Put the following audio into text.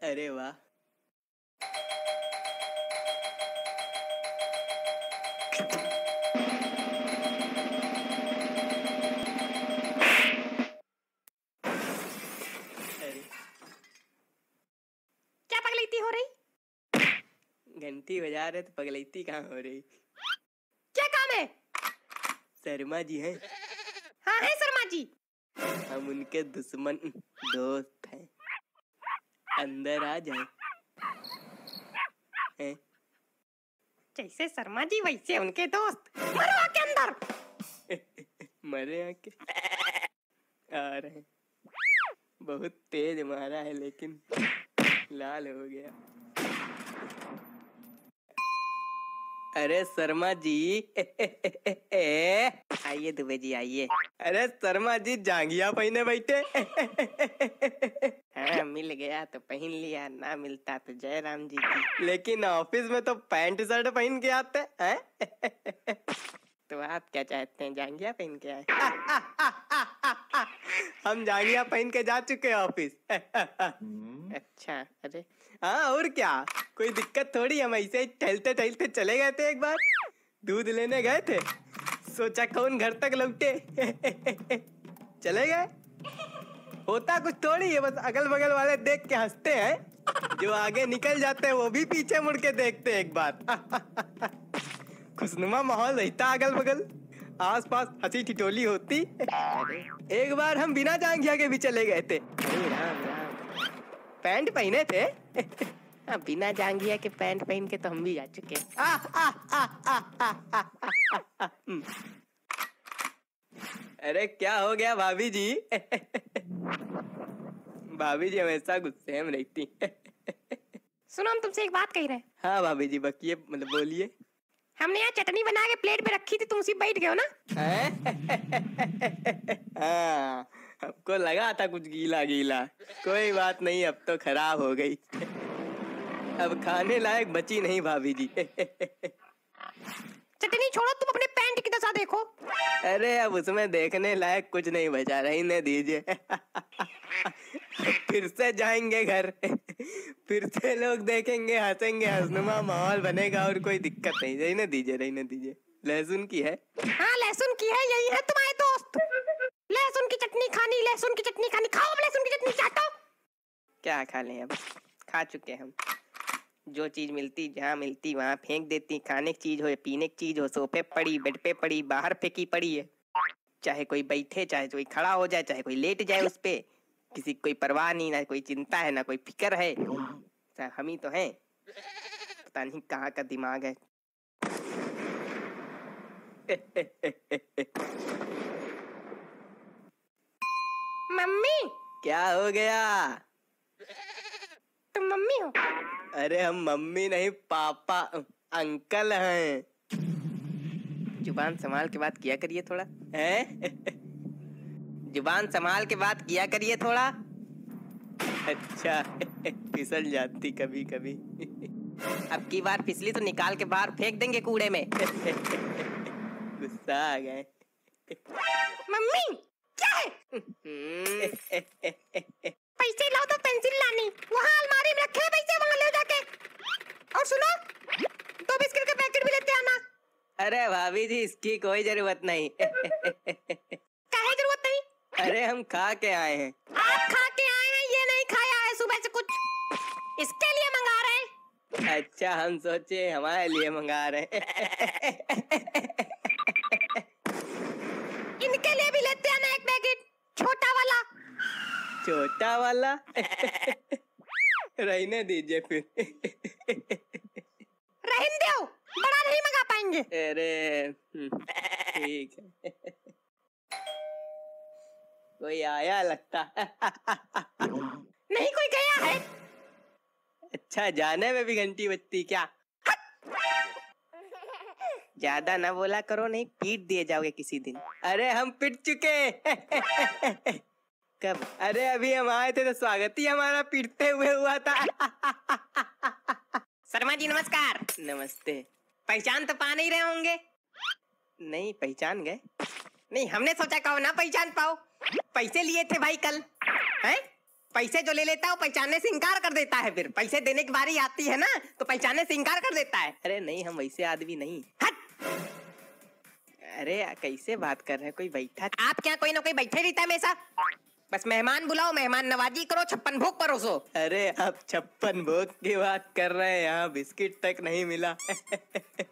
अरे वाह। अरे क्या पगलैती हो रही? घंटी बजा रहे तो पगलैती कहाँ हो रही? क्या काम है? शर्मा जी हैं। हाँ है शर्मा जी। हम उनके दुश्मन दोस्त हैं, अंदर आ जाए। हैं? जैसे शर्मा जी वैसे उनके दोस्त। मरो आके अंदर। मरे आके आ रहे हैं। बहुत तेज मारा है लेकिन लाल हो गया। अरे शर्मा जी आइए दुबे जी आइए। अरे शर्मा जी जांघिया पहने बैठे। हाँ मिल गया तो पहन लिया, ना मिलता तो जय राम जी की। लेकिन ऑफिस में तो पैंट शर्ट पहन के आते हैं। तो आप क्या चाहते हैं, जांघिया पहन के आए? हम जांघिया पहन के जा चुके हैं ऑफिस। अच्छा अरे हाँ, और क्या, कोई दिक्कत थोड़ी, हम ऐसे ही टहलते टहलते चले गए थे। एक बार दूध लेने गए थे, सोचा कौन घर तक लौटे। चले गए। होता कुछ थोड़ी है, बस अगल बगल वाले देख के हंसते हैं, जो आगे निकल जाते हैं वो भी पीछे मुड़ के देखते हैं एक बार। खुशनुमा माहौल रहता अगल बगल, आस पास हंसी ठिठोली होती। एक बार हम बिना जांघिया के भी चले गए थे। राम राम, पैंट पहने थे। बिना जांघिया के पैंट पहन के तो हम भी जा चुके। अरे क्या हो गया भाभी जी? भाभी जी हमेशा गुस्से में रहती। सुनो, हम तुमसे एक बात कह रहे हैं। हाँ भाभी जी बकिए, मतलब बोलिए। हमने यहाँ चटनी बना के प्लेट पे रखी थी, तुम उसी बैठ गए हो ना? हाँ, हमको लगा था कुछ गीला गीला। कोई बात नहीं, अब तो खराब हो गई। अब खाने लायक बची नहीं भाभी जी। चटनी छोड़ो, तुम अपने पैंट की दशा देखो। अरे अब उसमें देखने लायक कुछ नहीं बचा, रहने दीजिए। फिर से जाएंगे घर, फिर से लोग देखेंगे, हंसेंगे, हंसनुमा माहौल बनेगा और कोई दिक्कत नहीं। रहने दीजिए, रहने दीजिए। लहसुन की है? हाँ लहसुन की है, यही है तुम्हारे दोस्त। लहसुन की चटनी खानी, लहसुन की चटनी खानी, खाओ लहसुन की चटनी, चाटो। क्या खा लें, अब खा चुके हम। जो चीज मिलती, जहाँ मिलती वहाँ फेंक देती। खाने की चीज हो, पीने की चीज हो, सोफे पड़ी, बेड पे पड़ी, बाहर फेंकी पड़ी है। चाहे कोई बैठे, चाहे कोई खड़ा हो जाए, चाहे कोई लेट जाए उस पे, किसी कोई परवाह नहीं, ना कोई चिंता है, ना कोई फिक्र है। हम ही तो हैं, पता नहीं कहाँ का दिमाग है। मम्मी। क्या हो गया? तुम मम्मी हो? अरे हम मम्मी नहीं, पापा अंकल हैं। जुबान संभाल के बात किया करिए थोड़ा, हैं? जुबान संभाल के बात किया करिए थोड़ा। अच्छा, फिसल जाती कभी कभी। अब की बार फिसली तो निकाल के बाहर फेंक देंगे कूड़े में। गुस्सा आ गए। मम्मी क्या है? पैसे लाओ तो पेंसिल लानी, वहाँ अलमारी में रखे हैं पैसे, वहाँ ले जाके। और सुनो, 2 बिस्किट के पैकेट भी लेते आना। अरे भाभी जी इसकी कोई जरूरत नहीं। काहे जरूरत नहीं? अरे हम खा के आए हैं। आप खा के आए हैं, ये नहीं खाया है सुबह से कुछ, इसके लिए मंगा रहे हैं। अच्छा, हम सोचे हमारे लिए मंगा रहे हैं। इनके लिए भी लेते आना एक पैकेट, छोटा वाला। छोटा वाला? रहने दीजिए फिर। रहने दो, बड़ा नहीं मंगा पाएंगे। अरे ठीक है। कोई आया लगता। नहीं कोई गया है। अच्छा, जाने में भी घंटी बजती क्या? ज्यादा ना बोला करो, नहीं पीट दिए जाओगे किसी दिन। अरे हम पिट चुके। कब? अरे अभी हम आए थे तो स्वागत ही हमारा पीटते हुए हुआ था। शर्मा जी नमस्कार। नमस्ते। पहचान तो पा नहीं रहे होंगे? नहीं, पहचान गए। नहीं, हमने सोचा कहो ना पहचान पाओ। पैसे लिए थे भाई कल, हैं? पैसे जो ले लेता है वो पहचानने से इनकार कर देता है, फिर पैसे देने की बारी आती है ना तो पहचानने से इनकार कर देता है। अरे नहीं, हम वैसे आदमी नहीं। हट! अरे कैसे बात कर रहे हैं, कोई बैठा। आप क्या कोई ना कोई बैठे रहता है हमेशा? बस मेहमान बुलाओ, मेहमान नवाजी करो, 56 भोग परोसो। अरे आप 56 भोग की बात कर रहे हैं, यहाँ बिस्किट तक नहीं मिला।